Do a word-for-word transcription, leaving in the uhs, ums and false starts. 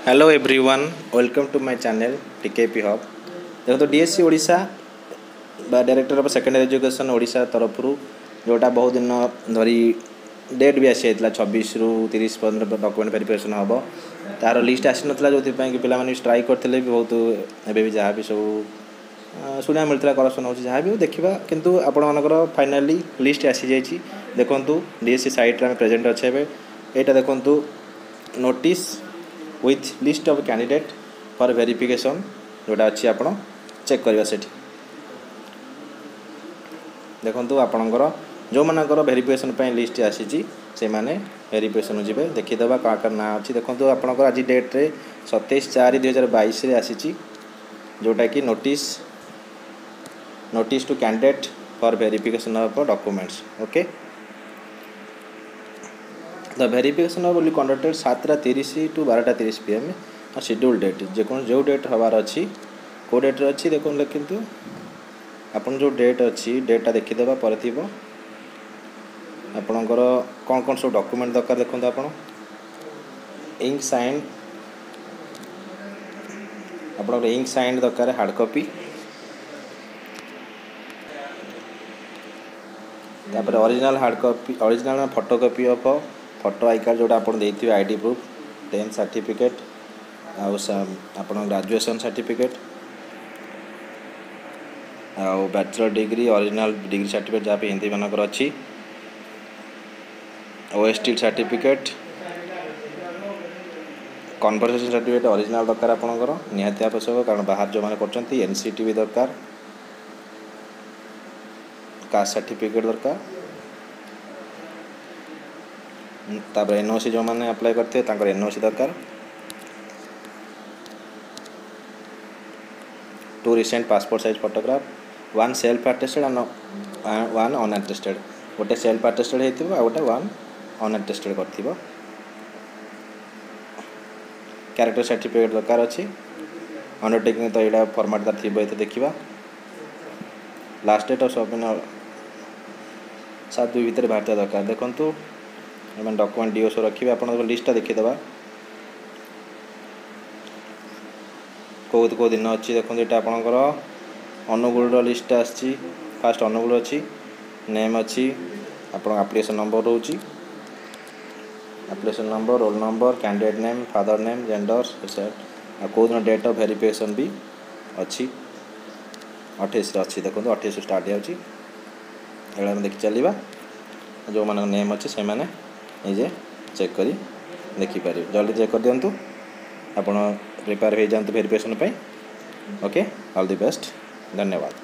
Hello everyone, welcome to my channel TKP hub. देखो DSC Odisha बा director of secondary education Odisha तरफ जोटा बहुत दिन धरी डेट भी आसी जाता छब्बीस रु तीस पर्यटन डॉक्यूमेंट वेरिफिकेशन हम तार लिस्ट आसी नाला जो पे स्ट्राइक करते भी बहुत एवं भी जहाँ भी सब शुणा मिलता करप्शन हो जहाँ भी देखा किंतु आपण मानकर फाइनाली लिस्ट आसी जाइए। देखु डीएससी साइट में प्रेजेंट अच्छे यहाँ देखु notice with list of candidate for verification जोटा अच्छी आप चेक करवा से देखु आपणकर जो मानकर वेरिफिकेशन लिस्ट आसी से माने वेरिफिकेशन जी देखीदे क्या क्या ना अच्छी देखो आपंकर आज डेट रे सतैश चार दुई हजार बैश आसी जोटा कि notice notice to candidate for verification of documents. Okay, the verification of conducted सातटा तीस टू बारटा तीस पीएम शेड्यूल डेट जो जो डेट हबार अच्छी को डेट अच्छी देखो किंतु आपन जो डेट अच्छी डेटा देखीदे पर थी आपणकर कौन कौन सब डॉक्यूमेंट दरकार देखो आप इंक साइन आप इंक साइन दरकार हार्ड कॉपी तापर original hard copy original photo copy of photo I card जोटा आपन देथिबे आईडी प्रूफ टेन सर्टिफिकेट आपन ग्रेजुएशन सर्टिफिकेट आ bachelor degree original degree certificate जहाँ पे हिंदी मानकर अच्छी OST certificate conversation certificate original दरकार आपनकर निहाती आवश्यक कारण बाहर जो मैंने कर एनसीटी भी दरकार कास्ट सर्टिफिकेट दरकार तापर एनओसी जो मैंने अप्लाई करते एनओसी दरकार two recent passport size photograph one self attested one unattested गोटे सेल्फ अटेस्टेड होता गोटे वन अनअटेस्टेड कर कैरेक्टर सर्टिफिकेट दरकार अच्छी अंडरटेकिंग तो यहाँ फॉर्मेट थी ये देखा लास्ट डेट ऑफ सबमिट सात दुई भितर बाहर दरकार देखु एम डॉक्यूमेंट डीओ रखिए आप लिस्टा देखीदे कौ कौ दिन अच्छी देखो ये आपंकर अनुगुल लिस्ट आसी फास्ट अनुगुल अच्छी नेम अच्छी आप एप्लिकेशन नंबर रोची application number roll number candidate name father name gender कौ दिन डेट ऑफ वेरिफिकेशन भी अच्छी अठाईस अच्छी देखो अठाईस स्टार्ट हो देखी चलवा जो मान नेम अच्छे से मैंने निजे चेक कर देखिपारे जल्दी चेक कर दिंतु आप प्रिपेयर हो जातु verification. Okay, all the best, धन्यवाद।